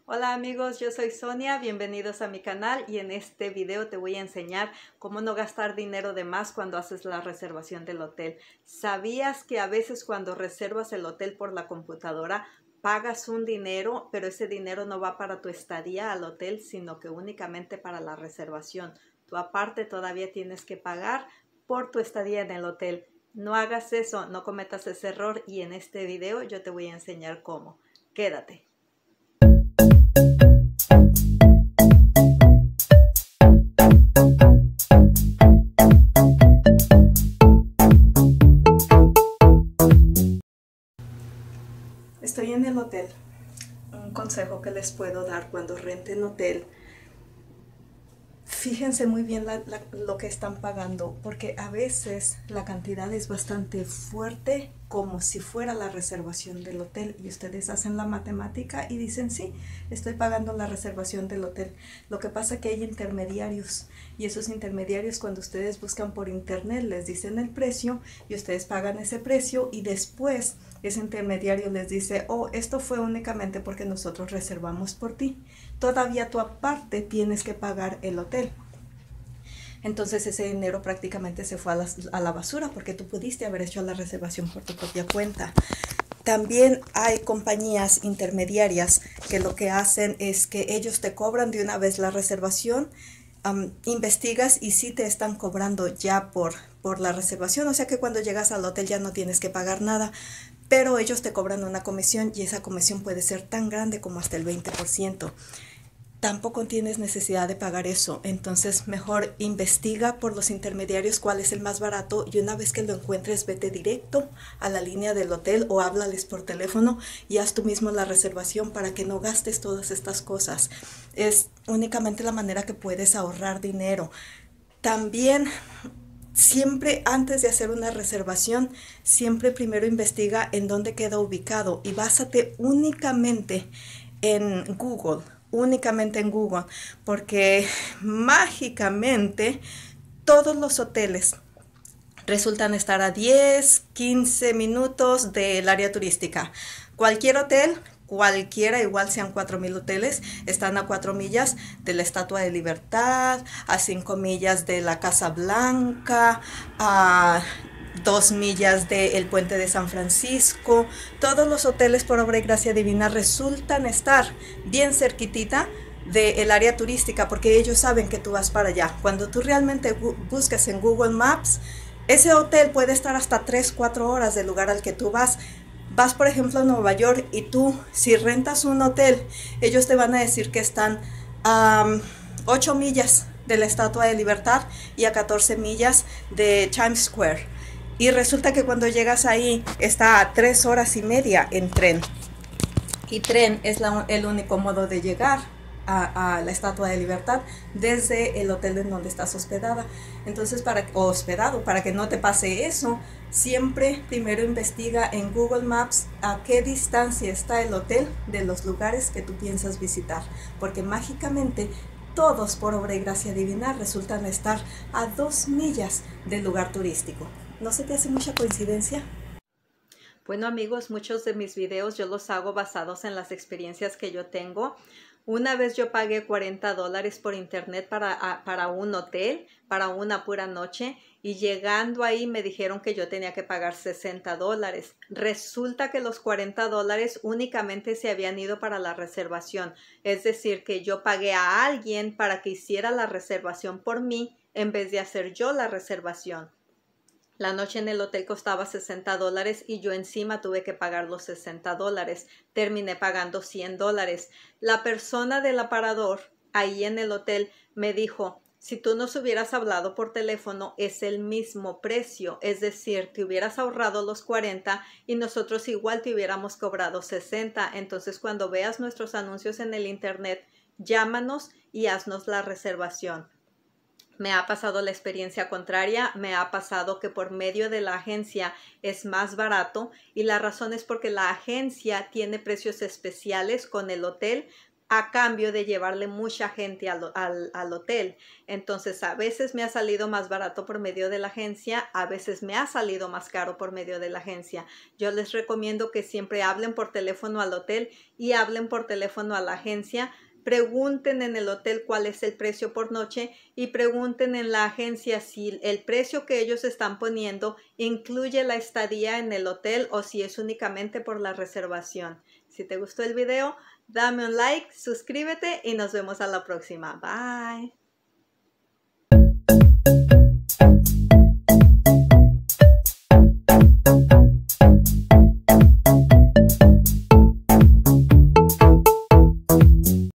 Hola amigos, yo soy Sonia, bienvenidos a mi canal y en este video te voy a enseñar cómo no gastar dinero de más cuando haces la reservación del hotel. ¿Sabías que a veces cuando reservas el hotel por la computadora pagas un dinero, pero ese dinero no va para tu estadía al hotel, sino que únicamente para la reservación? Tú aparte todavía tienes que pagar por tu estadía en el hotel. No hagas eso, no cometas ese error y en este video yo te voy a enseñar cómo. Quédate. Estoy en el hotel. Un consejo que les puedo dar cuando renten hotel: fíjense muy bien lo que están pagando, porque a veces la cantidad es bastante fuerte, como si fuera la reservación del hotel, y ustedes hacen la matemática y dicen, sí, estoy pagando la reservación del hotel. Lo que pasa es que hay intermediarios, y esos intermediarios, cuando ustedes buscan por internet, les dicen el precio y ustedes pagan ese precio, y después ese intermediario les dice, oh, esto fue únicamente porque nosotros reservamos por ti. Todavía tú aparte tienes que pagar el hotel. Entonces ese dinero prácticamente se fue a la basura, porque tú pudiste haber hecho la reservación por tu propia cuenta. También hay compañías intermediarias que lo que hacen es que ellos te cobran de una vez la reservación. Investigas y sí te están cobrando ya por la reservación, o sea que cuando llegas al hotel ya no tienes que pagar nada, pero ellos te cobran una comisión, y esa comisión puede ser tan grande como hasta el 20%. Tampoco tienes necesidad de pagar eso, entonces mejor investiga por los intermediarios cuál es el más barato, y una vez que lo encuentres, vete directo a la línea del hotel o háblales por teléfono y haz tú mismo la reservación para que no gastes todas estas cosas. Es únicamente la manera que puedes ahorrar dinero. También, siempre antes de hacer una reservación, siempre primero investiga en dónde queda ubicado y básate únicamente en Google, porque mágicamente todos los hoteles resultan estar a 10, 15 minutos del área turística. Cualquier hotel, cualquiera, igual sean 4,000 hoteles, están a 4 millas de la Estatua de Libertad, a 5 millas de la Casa Blanca, a 2 millas del puente de San Francisco. Todos los hoteles, por obra y gracia divina, resultan estar bien cerquitita del área turística, porque ellos saben que tú vas para allá. Cuando tú realmente buscas en Google Maps, ese hotel puede estar hasta 3, 4 horas del lugar al que tú vas. Vas, por ejemplo, a Nueva York, y tú, si rentas un hotel, ellos te van a decir que están a 8 millas de la Estatua de Libertad y a 14 millas de Times Square. Y resulta que cuando llegas ahí está a 3 horas y media en tren. Y tren es el único modo de llegar a la Estatua de Libertad desde el hotel en donde estás hospedada. Entonces, para que no te pase eso, siempre primero investiga en Google Maps a qué distancia está el hotel de los lugares que tú piensas visitar, porque mágicamente todos, por obra y gracia divina, resultan estar a 2 millas del lugar turístico. ¿No se te hace mucha coincidencia? Bueno amigos, muchos de mis videos yo los hago basados en las experiencias que yo tengo. Una vez yo pagué $40 por internet para un hotel, para una pura noche, y llegando ahí me dijeron que yo tenía que pagar $60. Resulta que los $40 únicamente se habían ido para la reservación, es decir, que yo pagué a alguien para que hiciera la reservación por mí en vez de hacer yo la reservación. La noche en el hotel costaba $60 y yo encima tuve que pagar los $60. Terminé pagando $100. La persona del aparador ahí en el hotel me dijo, si tú nos hubieras hablado por teléfono es el mismo precio, es decir, te hubieras ahorrado los 40 y nosotros igual te hubiéramos cobrado 60. Entonces, cuando veas nuestros anuncios en el internet, llámanos y haznos la reservación. Me ha pasado la experiencia contraria, me ha pasado que por medio de la agencia es más barato, y la razón es porque la agencia tiene precios especiales con el hotel a cambio de llevarle mucha gente al hotel. Entonces, a veces me ha salido más barato por medio de la agencia, a veces me ha salido más caro por medio de la agencia. Yo les recomiendo que siempre hablen por teléfono al hotel y hablen por teléfono a la agencia. Pregunten en el hotel cuál es el precio por noche y pregunten en la agencia si el precio que ellos están poniendo incluye la estadía en el hotel o si es únicamente por la reservación. Si te gustó el video, dame un like, suscríbete y nos vemos a la próxima. Bye.